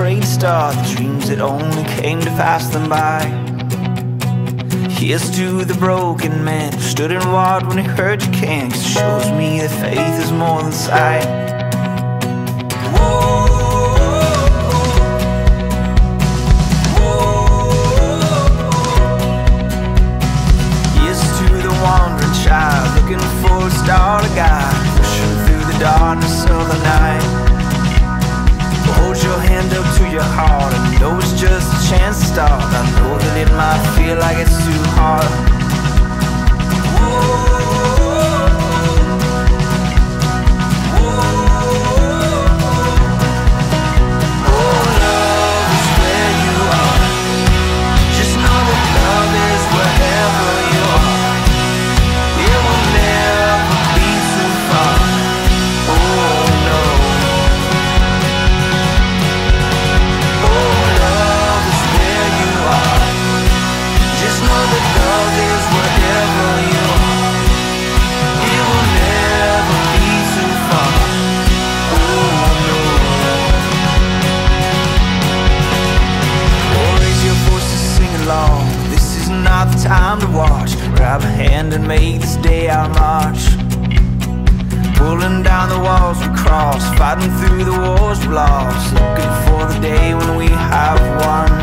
prayed to start the dreams that only came to pass them by. Here's to the broken man who stood and walked when he heard you can't, 'cause it shows me that faith is more than sight. Here's to the wandering child looking for a star to guide, pushing through the darkness of the night. Hold your hand up to your heart and know it's just a chance to start. I know that it might feel like it's too hard. Time to watch, grab a hand and make this day our march. Pulling down the walls we cross, fighting through the wars we lost, looking for the day when we have won.